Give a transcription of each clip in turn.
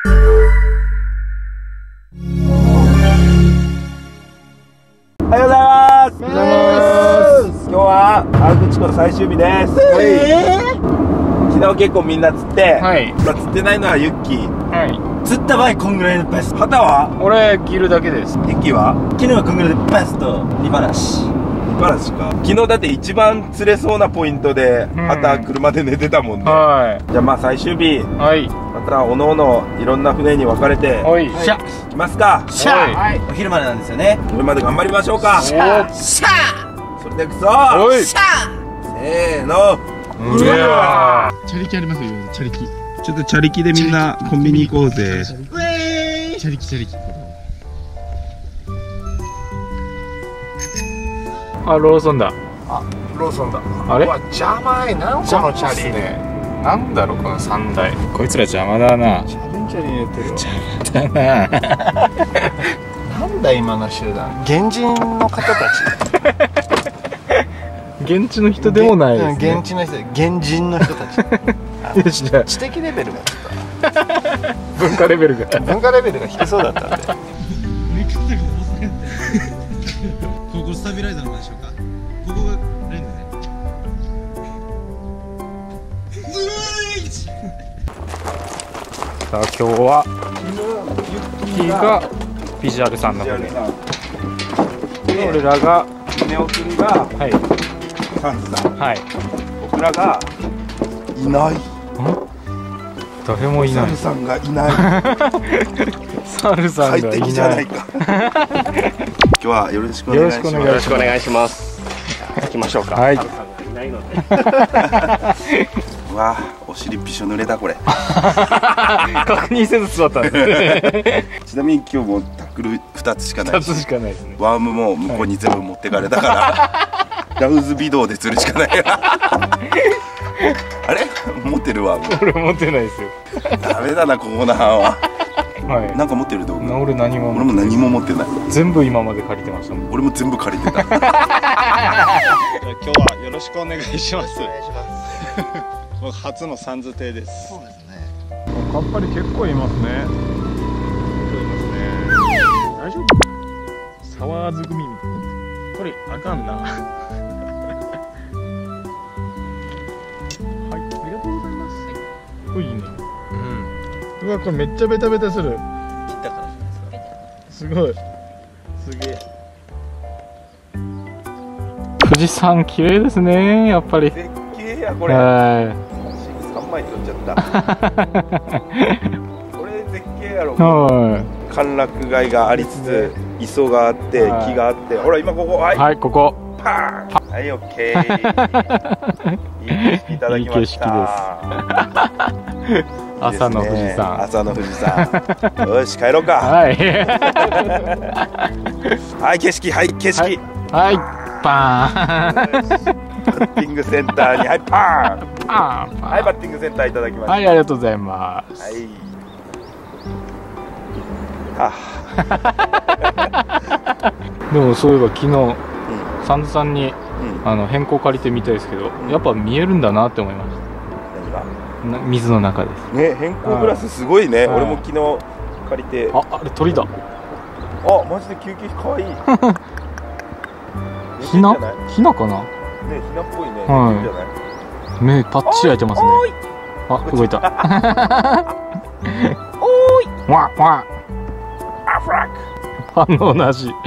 おはようございます。今日は河口湖の最終日です。昨日結構みんな釣って、釣ってないのはユッキー。 釣った場合こんぐらいのベスト。 旗は俺着るだけです。 ユッキーは昨日はこんぐらいでベスト2話。 2話か。昨日だって一番釣れそうなポイントで旗車で寝てたもんね。じゃあまあ最終日、またおのおのいろんな船に分かれて行きますか。 お昼までなんですよね。 それまで頑張りましょうか。それでくそせーの。 チャリキありますよ。チャリキ。 ちょっとチャリキでみんなコンビニ行こうぜ。 チャリキチャリキ。あ、ローソンだ。 ローソンだ。 あれ邪魔い。何個のチャリね。 なんだろうこの3台。こいつら邪魔だな。 チャリンチャリン言ってる。 邪魔だな。 なんだ今の集団。現人の方たち。 現地の人でもないですね。 現地の人、現人の人たち。 よし、じゃあ知的レベルがちょっと文化レベルが低そうだったんで。 ここスタビライザーなんでしょうか。ここがレンズね。 さあ今日はユッキーがビジュアルさんの船で、俺らが船送りがサンズさん、僕らがいない。 誰もいない。 サルさんがいない。 サルさんがいない。 快適じゃないか。今日はよろしくお願いします。 よろしくお願いします。行きましょうか。 はい。 わあ、お尻びしょ濡れだこれ。 確認せず座ったんです。 ちなみに今日もタックル2つしかない。 2つしかないですね。 ワームも向こうに全部持ってかれたから、ラウズ微動で釣るしかない。あれ持ってるワーム。 俺持ってないですよ。 ダメだなここの班は。なんか持ってる道具。 俺何も持ってない。 全部今まで借りてましたもん。 俺も全部借りてた。 今日はよろしくお願いします。僕初のサンズ艇です。 そうですね。 カッパリ結構いますね。大丈夫？サワーズ組みたいな。これあかんな。はい、ありがとうございます。いいね。うわ、これめっちゃベタベタする。すごい。すげえ。富士山綺麗ですね、やっぱり。 絶景やこれ。3枚撮っちゃった。これ絶景やろ。歓楽街がありつつ、磯があって、木があって、ほら今ここ、 はい、ここ。 パーン。はい、オッケー。いい景色いただきました。 朝の富士山。 朝の富士山。よし、帰ろうか。はい。はい、景色、はい、景色。 はい、パーン。 バッティングセンターに、はい、パーン。はい、バッティングセンターいただきました。 はい、ありがとうございます。 はい。 でもそういえば昨日、サンズさんに変更借りてみたいですけど、やっぱ見えるんだなって思いました。水の中ですね。変更グラスすごいね。俺も昨日借りて。 あれ鳥だ。 あ、マジで救急車かわいい。 ヒナかな。 ね、ヒナっぽいね。 目パッチリ開いてますね。あ、動いた。おーい。わわ。 アフラック。反応なし。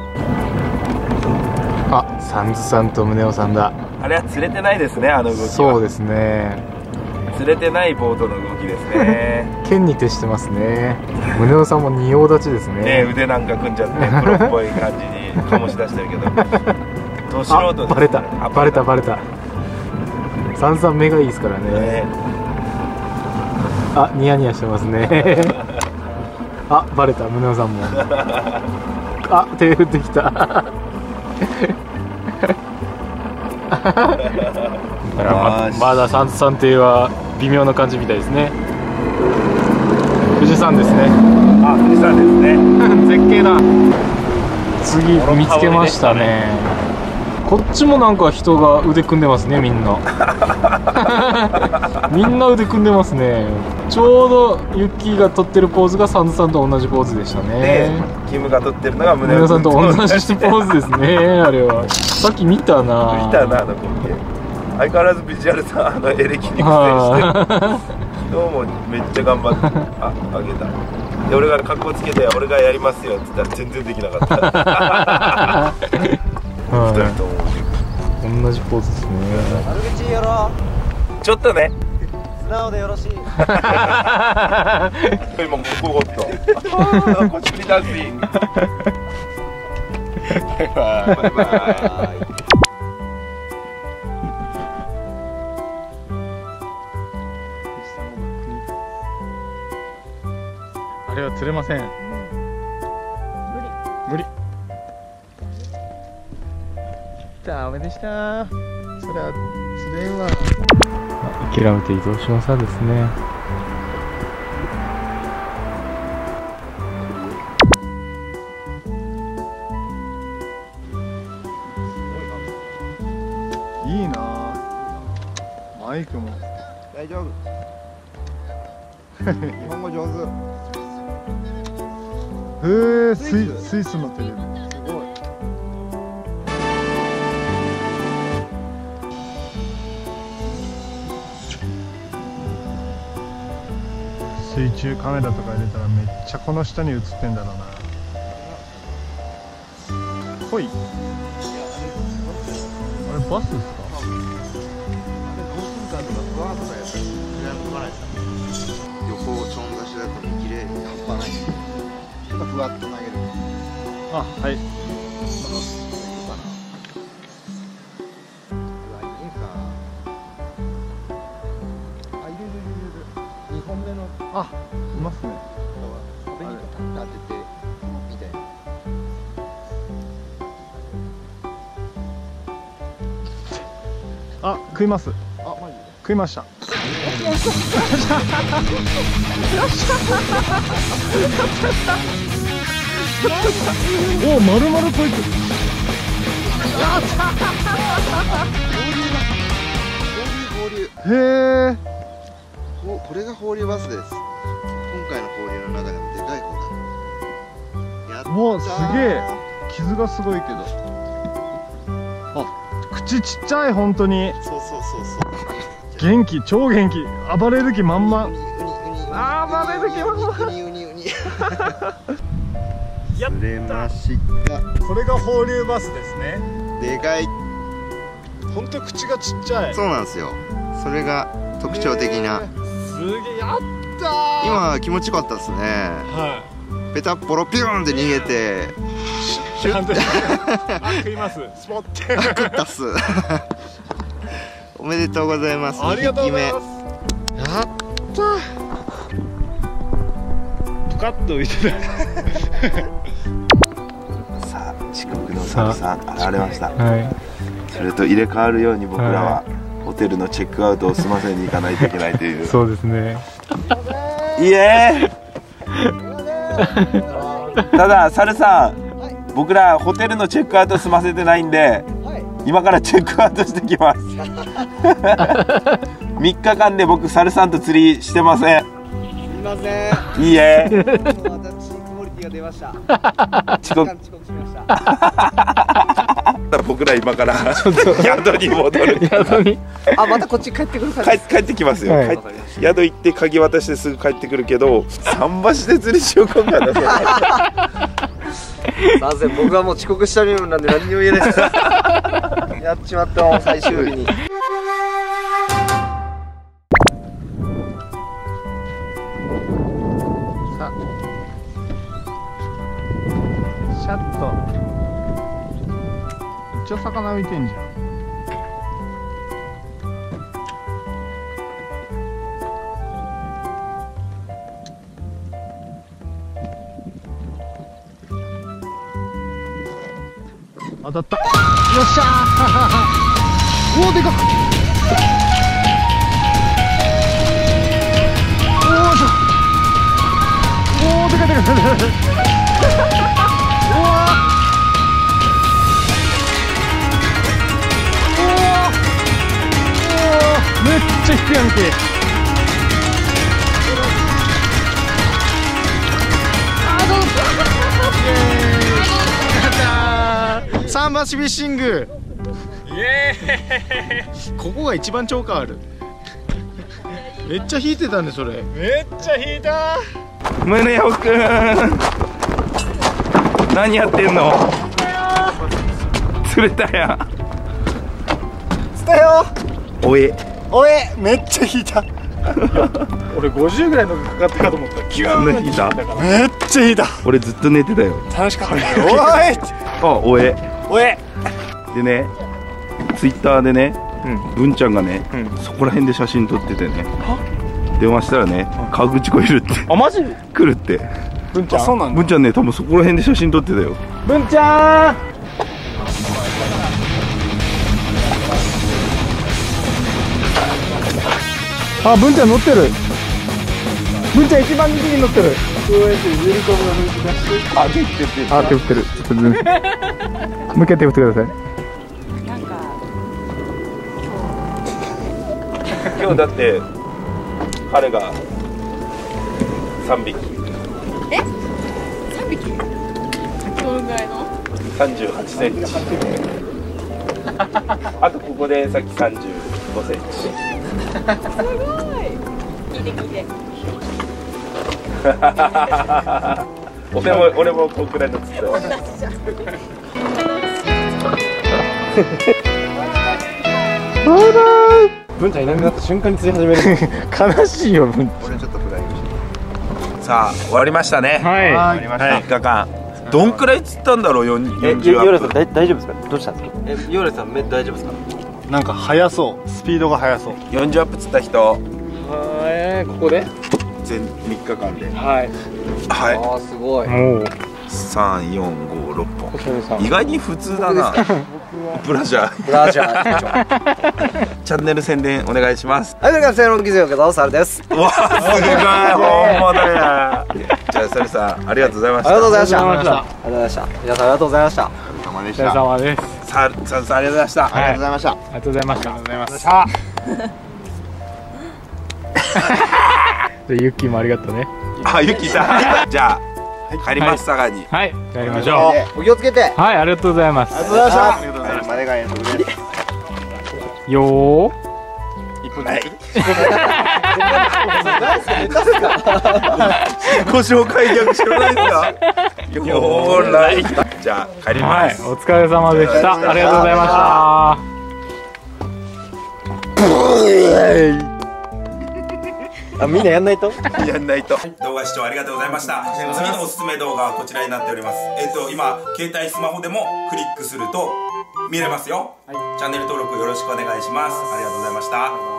あ、サンズさんと宗男さんだ。 あれは釣れてないですね、あの動きは。 そうですね。 釣れてないボートの動きですね。 剣に徹してますね。宗男さんも仁王立ちですね。 ね、腕なんか組んじゃってプロっぽい感じに醸し出してるけど。ど素人です。 バレた。サンズさん目がいいですからね。あ、ニヤニヤしてますね。あ、バレた、宗男さんも。あ、手振ってきた。まだサンズさん邸は微妙な感じみたいですね。富士山ですね。 あ、富士山ですね。 絶景だ。次見つけましたね。こっちもなんか人が腕組んでますね、みんな。 みんな腕組んでますね。ちょうどユッキーが撮ってるポーズがサンズさんと同じポーズでしたね。 でキムが撮ってるのが宗男さんと同じポーズですね。あれはさっき見たな見たなと思って、相変わらずビジュアルさエレキに苦戦してどうもめっちゃ頑張ってあげた。で俺が格好つけて俺がやりますよって言ったら全然できなかった2人とも同じポーズですね。 悪口やろちょっとね素直でよろしい今ここおっとこっちにダンスインバイバイあれは釣れません。無理。ダメでした。それは釣れんわ。諦めて移動しますですね。 いいなマイクも大丈夫日本語上手へえスイスのテレビすごい水中カメラとか入れたらめっちゃこの下に映ってんだろうな。ほいあれバスですか。 横をちょん出しだと見切れ半端ないちょっとふわっと投げるあはい 2本目のあいますね。 壁に当ててみたいなあ食います。 あマジで食いました。おお丸々こいつ。 放流へえ。 これが放流バスです。今回の放流の中でもでかい方だ。やったー。 もうすげえ傷がすごいけど。あ口ちっちゃい本当に。 そう元気超元気暴れる気満々。 あー暴れる気満々ウニやった釣れましたこれが放流バスですね。 でかい本当口がちっちゃい。 そうなんですよそれが特徴的なすげえやったー。 今気持ちよかったですねはペタッポロピューンって逃げてシュッてあ食いますスポッて食ったっすおめでとうございます。 ありがとうございます。 やったプカッと浮いてさあ遅刻のサルさん現れました。 はい。 それと入れ替わるように僕らはホテルのチェックアウトを済ませに行かないといけないというそうですね。 いえただサルさん、僕らホテルのチェックアウト済ませてないんで、今からチェックアウトしてきます3日間で僕サルさんと釣りしてません。 すみませんいいえ私クオリティが出ました遅刻しました僕ら今から宿に戻る。 宿にあまたこっち帰ってくるから帰ってきますよ、 はい宿行って鍵渡してすぐ帰ってくるけど桟橋で釣りしようかななぜ僕はもう遅刻した理由なんで何にも言えないですやっちまったもん最終日にさあシャッと一応魚浮いてんじゃん。当たった。よっしゃーおおでかっおーしょおおでかいでかいでかいおわおおめっちゃ引くやんけマシフィッシング。イエーイ。ここが一番超過ある。めっちゃ引いてたねそれ。めっちゃ引いた。 宗男くん何やってんの。釣れたやん。 釣ったよ。 おえめっちゃ引いた。俺50ぐらいのがかかったかと思ったらキューン引いた。 めっちゃ引いた。 俺ずっと寝てたよ。 楽しかったね。 おえおいでね、ツイッターでね、文ちゃんがね、そこら辺で写真撮っててね、電話したらね、河口湖いるって。 あ、マジ？ 来るって。 文ちゃん。そうなんだ。 文ちゃんね、多分そこら辺で写真撮ってたよ。 文ちゃん。あ、文ちゃん乗ってる。文ちゃん一番人気に乗ってる。 あ、手振ってる。 あ、手振ってる。ちょっともう一回手振ってください。 今日だって彼が3匹。 え？3匹？どのぐらいの 38センチ。あとここでさっき35センチ。 すごい。聞いて聞いて。 俺もこんくらいの釣った。 文ちゃんいなくなった瞬間に釣り始める。 悲しいよ、文。 俺ちょっとフライングして。 さあ終わりましたね。 は 3日間。どんくらい釣ったんだろう。40アップ。 大丈夫ですか？どうしたんですか？ヨーレさん目大丈夫ですか？ なんか速そう。スピードが速そう。 40アップ釣った人。 ここで。 全3日間で。 はい。 はい。 ああすごい。 もう。 3、4、5、6本。意外に普通だな。ブラジャー。 ブラジャー。 チャンネル宣伝お願いします。 はい、皆さん、セロンギゼオケザオサルです。 わあ、すごい本物や。じゃあ、サルさん、ありがとうございました。 ありがとうございました。ありがとうございました。皆さん、ありがとうございました。 お疲れ様です。 サルさん、ありがとうございました。 ありがとうございました。 ありがとうございました。ありがとうございました。ユッキーもありがとうね。 あ、ユキさん。じゃあ、帰ります、佐賀に。 はい、帰りましょう。 お気をつけて。 はい、ありがとうございます。 ありがとうございました。 ありがとうございます。マネガイのとこで。 よー。 ご紹介逆知らないですか。よーらい。じゃあ、帰ります。 お疲れ様でした。ありがとうございました。 あ、みんなやんないと。 やんないと。動画視聴ありがとうございました。次のおすすめ動画はこちらになっております。今携帯スマホでもクリックすると見れますよ。チャンネル登録よろしくお願いします。ありがとうございました。